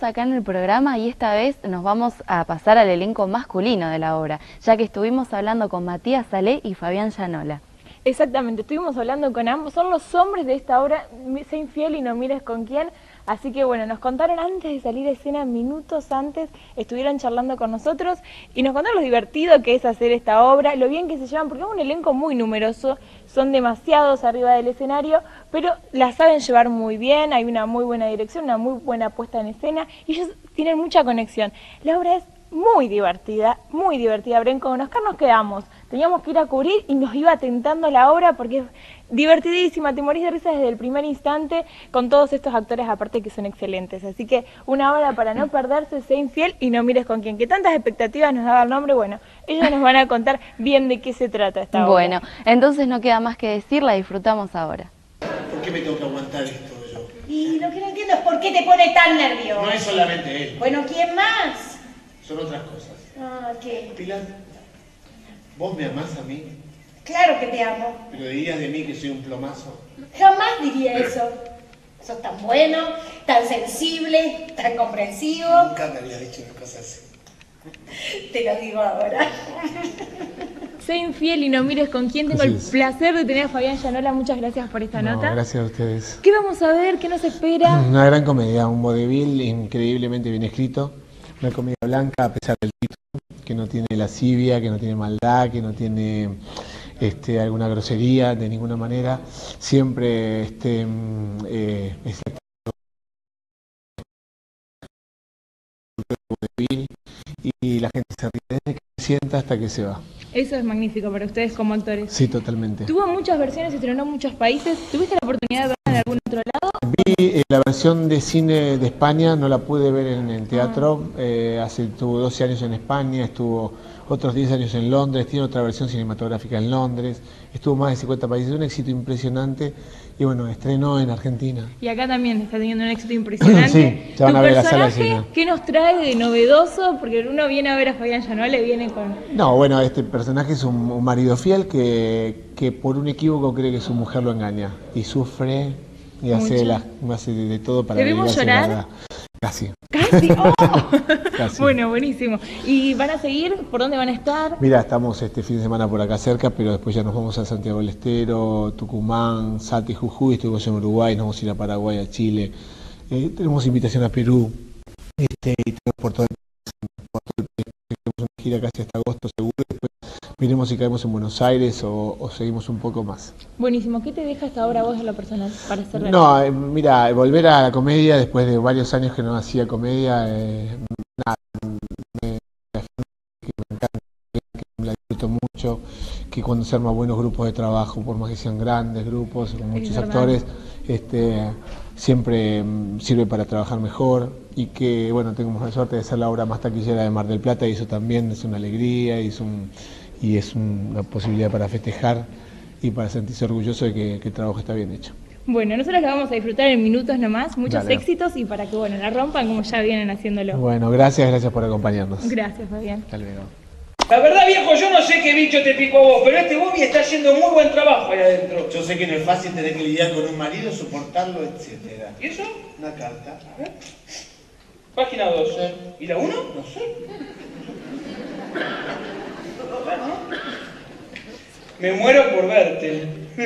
Seguimos acá en el programa y esta vez nos vamos a pasar al elenco masculino de la obra, ya que estuvimos hablando con Matías Salé y Fabián Llanola. Exactamente, estuvimos hablando con ambos, son los hombres de esta obra, Sé infiel y no mires con quién. Así que bueno, nos contaron antes de salir a escena, minutos antes, estuvieron charlando con nosotros y nos contaron lo divertido que es hacer esta obra, lo bien que se llevan, porque es un elenco muy numeroso, son demasiados arriba del escenario, pero la saben llevar muy bien, hay una muy buena dirección, una muy buena puesta en escena y ellos tienen mucha conexión. La obra es muy divertida, Bren. Con Oscar nos quedamos, teníamos que ir a cubrir y nos iba tentando la obra porque es divertidísima, te morís de risa desde el primer instante con todos estos actores aparte que son excelentes. Así que una obra para no perderse, Sé infiel y no mires con quién, que tantas expectativas nos daba el nombre. Bueno, ellos nos van a contar bien de qué se trata esta obra. Bueno, entonces no queda más que decir, la disfrutamos ahora. ¿Por qué me tengo que aguantar esto yo? Y lo que no entiendo es por qué te pone tan nervioso. No es solamente él. Bueno, ¿quién más? Son otras cosas. Ah, ¿qué? Pilar, ¿vos me amás a mí? Claro que te amo. ¿Pero dirías de mí que soy un plomazo? Jamás diría eso. Sos tan bueno, tan sensible, tan comprensivo. Nunca me había dicho una cosa así. Te lo digo ahora. Sé infiel y no mires con quién. Tengo el placer de tener a Fabián Llanola. Muchas gracias por esta nota. Gracias a ustedes. ¿Qué vamos a ver? ¿Qué nos espera? Una gran comedia, un vodevil increíblemente bien escrito. Una comedia blanca a pesar del título, que no tiene lascivia, que no tiene maldad, que no tiene alguna grosería de ninguna manera. Siempre es vodevil y la gente se ríe desde que se sienta hasta que se va. Eso es magnífico para ustedes como actores. Sí, totalmente. Tuvo muchas versiones, se estrenó en muchos países. ¿Tuviste la oportunidad de verla en algún otro lado? Vi la versión de cine de España, no la pude ver en el teatro. Estuvo 12 años en España, estuvo otros 10 años en Londres, tiene otra versión cinematográfica en Londres, estuvo más de 50 países, un éxito impresionante y bueno, estrenó en Argentina. Y acá también está teniendo un éxito impresionante. Sí, ya van a ver la sala llena. ¿Qué nos trae de novedoso? Porque uno viene a ver a Fabián Llanola y viene con... No, bueno, este personaje es un marido fiel que por un equívoco cree que su mujer lo engaña y sufre y hace de todo para ¿Debemos llorar? La verdad. Casi. ¿Casi? ¡Oh! Casi. Bueno, buenísimo. ¿Y van a seguir? ¿Por dónde van a estar? Mira, estamos este fin de semana por acá cerca, pero después ya nos vamos a Santiago del Estero, Tucumán, Salta y Jujuy, estuvimos en Uruguay, nos vamos a ir a Paraguay, a Chile. Tenemos invitación a Perú y tenemos por todo el país. Tenemos una gira casi hasta agosto seguro, después miremos si caemos en Buenos Aires o seguimos un poco más. Buenísimo. ¿Qué te deja hasta ahora vos en lo personal para cerrar? No, mira, volver a la comedia después de varios años que no hacía comedia, nada, me encanta, que la disfruto mucho, que cuando se arman buenos grupos de trabajo, por más que sean grandes grupos, con muchos actores, siempre sirve para trabajar mejor y que, bueno, tengo la suerte de ser la obra más taquillera de Mar del Plata y eso también es una alegría y es una posibilidad para festejar y para sentirse orgulloso de que el trabajo está bien hecho. Bueno, nosotros la vamos a disfrutar en minutos nomás, muchos Dale. Éxitos y para que la rompan como ya vienen haciéndolo. Bueno, gracias por acompañarnos. Gracias, Fabián. Hasta luego. La verdad, viejo, yo no sé qué bicho te picó a vos, pero este Bobby está haciendo muy buen trabajo ahí adentro. Yo sé que no es fácil tener que lidiar con un marido, soportarlo, etc. ¿Y eso? Una carta. A ver. Página 2. ¿Y la 1? No sé. Me muero por verte.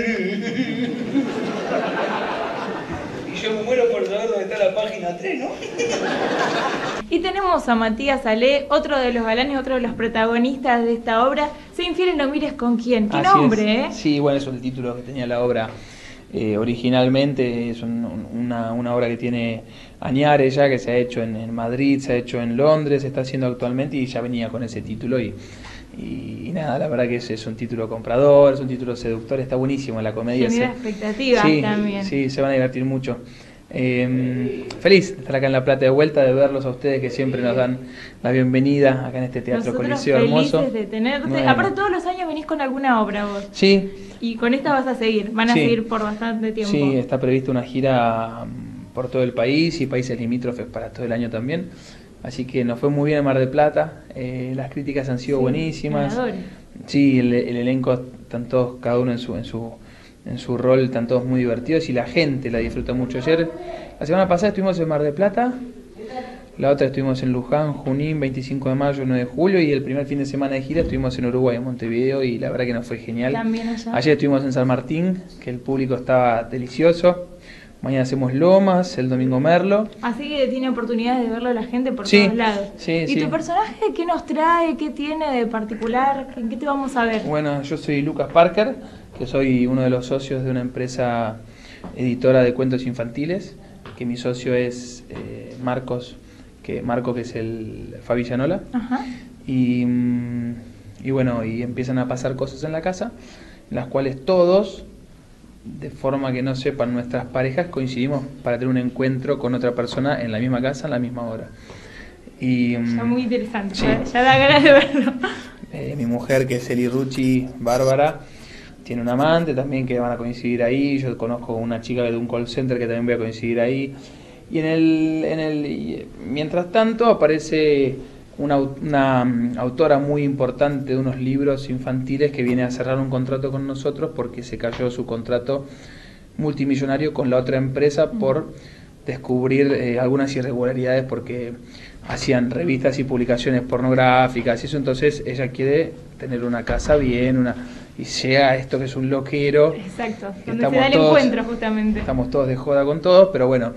Y yo me muero por saber dónde está la página 3, ¿no? Y tenemos a Matías Salé, otro de los galanes, otro de los protagonistas de esta obra. Sé infiel y no mires con quién. ¿Qué nombre, eh? Sí, bueno, eso es el título que tenía la obra originalmente. Es una obra que tiene añares ya, que se ha hecho en Madrid, se ha hecho en Londres, se está haciendo actualmente y ya venía con ese título y nada, la verdad que es un título comprador, es un título seductor, está buenísimo la comedia. Genera expectativas también. Sí, se van a divertir mucho. Feliz de estar acá en La Plata de vuelta, de verlos a ustedes que siempre nos dan la bienvenida acá en este Teatro Coliseo hermoso. Felices de tenerte. Bueno. Aparte todos los años venís con alguna obra vos. Sí. Y con esta vas a seguir, van a seguir por bastante tiempo. Sí, está prevista una gira por todo el país y países limítrofes para todo el año también. Así que nos fue muy bien en Mar del Plata, las críticas han sido buenísimas. Ganadores. Sí, el elenco están todos, cada uno en su rol, están todos muy divertidos y la gente la disfruta mucho. Ayer, la semana pasada estuvimos en Mar del Plata La otra estuvimos en Luján, Junín, 25 de mayo, 9 de julio, y el primer fin de semana de gira estuvimos en Uruguay, en Montevideo, y la verdad que nos fue genial. También allá. Ayer estuvimos en San Martín, que el público estaba delicioso. Mañana hacemos Lomas, el domingo Merlo. Así que tiene oportunidad de verlo la gente por Sí, todos lados. sí, ¿Y sí. tu personaje qué nos trae? ¿Qué tiene de particular? ¿En qué te vamos a ver? Bueno, yo soy Lucas Parker, que soy uno de los socios de una empresa editora de cuentos infantiles, que mi socio es Marco, que es el Fabi Llanola. Ajá. Y bueno, y empiezan a pasar cosas en la casa, en las cuales todos, de forma que no sepan nuestras parejas, coincidimos para tener un encuentro con otra persona en la misma casa, en la misma hora. Y, Ya muy interesante, sí. ya da ganas de verlo. Mi mujer, que es Eli Rucci, Bárbara, tiene un amante también que van a coincidir ahí. Yo conozco una chica de un call center que también voy a coincidir ahí. Y mientras tanto aparece una autora muy importante de unos libros infantiles que viene a cerrar un contrato con nosotros porque se cayó su contrato multimillonario con la otra empresa por descubrir algunas irregularidades porque hacían revistas y publicaciones pornográficas y eso. Entonces ella quiere tener una casa bien, y llega a esto que es un loquero. Exacto, que donde se da el encuentro justamente. Estamos todos de joda con todos, pero bueno,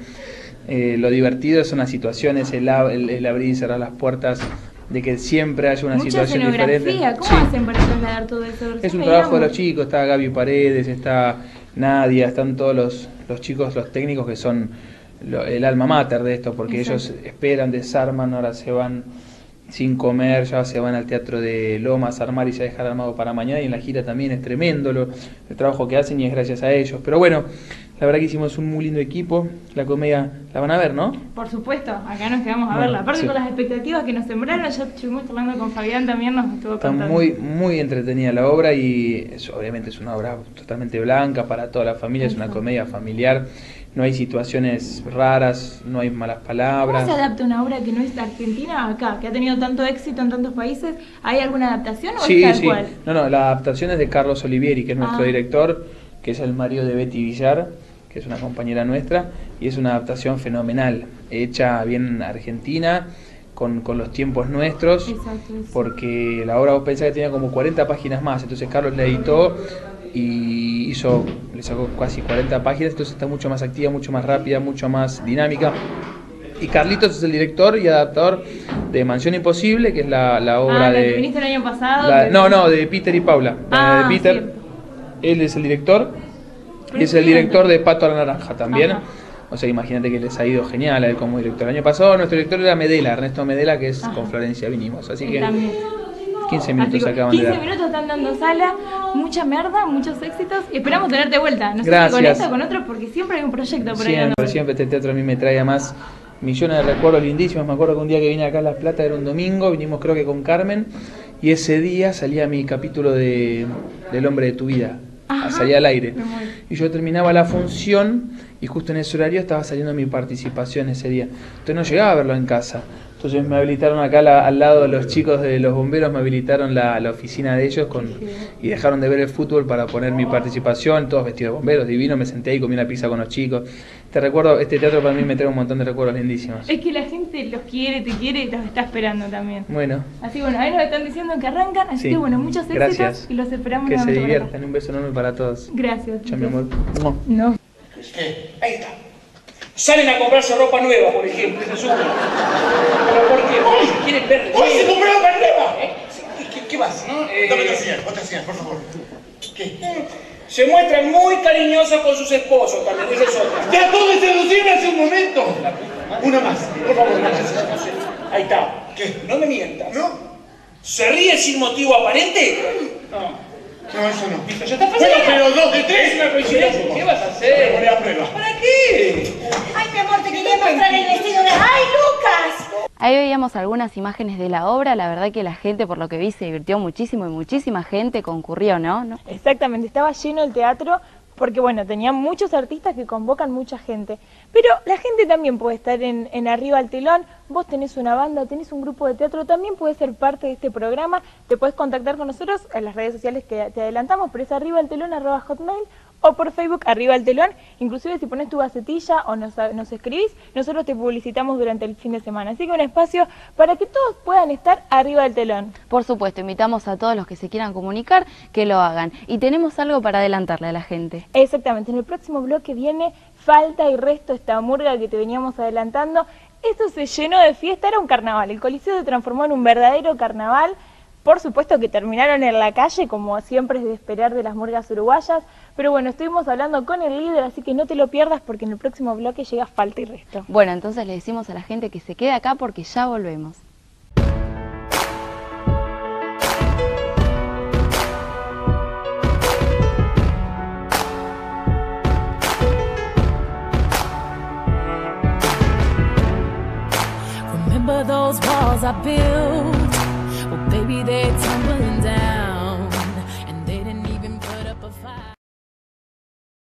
lo divertido son las situaciones, el abrir y cerrar las puertas, de que siempre haya una Mucha situación diferente. ¿Cómo Sí. hacen para trasladar todo eso? Es un trabajo de los chicos, está Gaby Paredes, está Nadia, están todos los chicos, los técnicos que son el alma mater de esto, porque Exacto. ellos esperan, desarman, ahora se van sin comer, ya se van al teatro de Lomas a armar y ya dejar armado para mañana, y en la gira también es tremendo el trabajo que hacen y es gracias a ellos. Pero bueno, la verdad que hicimos un muy lindo equipo, la comedia la van a ver, ¿no? Por supuesto, acá nos quedamos a Bueno, verla. Aparte sí. con las expectativas que nos sembraron, ya estuvimos hablando con Fabián también, nos estuvo Está contando. muy entretenida la obra y obviamente es una obra totalmente blanca para toda la familia, es una comedia familiar, no hay situaciones raras, no hay malas palabras. ¿Cómo se adapta una obra que no es argentina acá, que ha tenido tanto éxito en tantos países? ¿Hay alguna adaptación o Sí, es tal sí. cual? No, la adaptación es de Carlos Olivieri, que es nuestro Ah. director, que es el marido de Betty Villar, que es una compañera nuestra, y es una adaptación fenomenal, hecha bien argentina, con los tiempos nuestros, Exacto, sí. porque la obra vos pensás que tenía como 40 páginas más, entonces Carlos la editó y le sacó casi 40 páginas, entonces está mucho más activa, mucho más rápida, mucho más dinámica. Y Carlitos es el director y adaptador de Mansión Imposible, que es la obra la de... que viniste el año pasado. No, de Peter y Paula. Ah, De Peter, cierto. él es el director, Pero y es el bien. director de Pato a la Naranja también. Ajá. O sea, imagínate que les ha ido genial a él como director. El año pasado nuestro director era Medela, Ernesto Medela, que es con Florencia vinimos. Así que También. 15 minutos Así que acaban de 15 dar. minutos están dando sala, mucha merda, muchos éxitos. Y esperamos tenerte de vuelta. No sé si Gracias. con esta o con otro, porque siempre hay un proyecto por ahí dando vuelta. Siempre este teatro a mí me trae además millones de recuerdos lindísimos. Me acuerdo que un día que vine acá a La Plata era un domingo, vinimos creo que con Carmen, y ese día salía mi capítulo del Hombre de tu Vida. Ajá. Salía al aire. Me muero. Y yo terminaba la función y justo en ese horario estaba saliendo mi participación ese día. Entonces no llegaba a verlo en casa. Entonces me habilitaron acá al lado de los chicos de los bomberos, me habilitaron la oficina de ellos y dejaron de ver el fútbol para poner mi participación, todos vestidos de bomberos, divino, me senté ahí, comí una pizza con los chicos. Te recuerdo, este teatro para mí me trae un montón de recuerdos lindísimos. Es que la gente los quiere, te quiere y los está esperando también. Bueno, Así que bueno, ahí nos están diciendo que arrancan, así sí. que bueno, muchos éxitos Gracias. y los esperamos Que se nuevamente por acá. diviertan, un beso enorme para todos. Gracias. Chao, mi amor. No. Ahí está. Salen a comprarse ropa nueva, por ejemplo, se suben. ¿Pero por qué? Porque quieren ver ¡Hoy se compró la nueva! ¿Qué vas? Dame otra señal, por favor. ¿Qué? Se muestran muy cariñosos con sus esposos también, esa es otra. ¡Te acabo de seducirme hace un momento! Una más, por favor, una más. Ahí está. ¿Qué? No me mientas. ¿No? ¿Se ríe sin motivo aparente? No. No, eso no. Listo, ya está fácil. Bueno, pero dos de tres. Es una coincidencia. ¿Qué vas a Voy a hacer? poner a prueba. ¿Para qué? Ay, mi amor, te quería mostrar el vestido de... ¡Ay, Lucas! Ahí veíamos algunas imágenes de la obra, la verdad que la gente por lo que vi se divirtió muchísimo y muchísima gente concurrió, ¿no? Exactamente, estaba lleno el teatro porque bueno, tenían muchos artistas que convocan mucha gente. Pero la gente también puede estar en Arriba al Telón, vos tenés una banda, tenés un grupo de teatro, también puedes ser parte de este programa, te puedes contactar con nosotros en las redes sociales que te adelantamos, pero es arribaltelón@hotmail o por Facebook Arriba del Telón. Inclusive si pones tu gacetilla o nos escribís, nosotros te publicitamos durante el fin de semana. Así que un espacio para que todos puedan estar arriba del telón. Por supuesto, invitamos a todos los que se quieran comunicar que lo hagan. Y tenemos algo para adelantarle a la gente. Exactamente, en el próximo bloque viene Falta y Resto, esta murga que te veníamos adelantando. Esto se llenó de fiesta, era un carnaval. El Coliseo se transformó en un verdadero carnaval. Por supuesto que terminaron en la calle, como siempre es de esperar de las murgas uruguayas. Pero bueno, estuvimos hablando con el líder, así que no te lo pierdas porque en el próximo bloque llega Falta y Resto. Bueno, entonces le decimos a la gente que se quede acá porque ya volvemos. Remember those walls I built? Well, baby, they're tumbling down.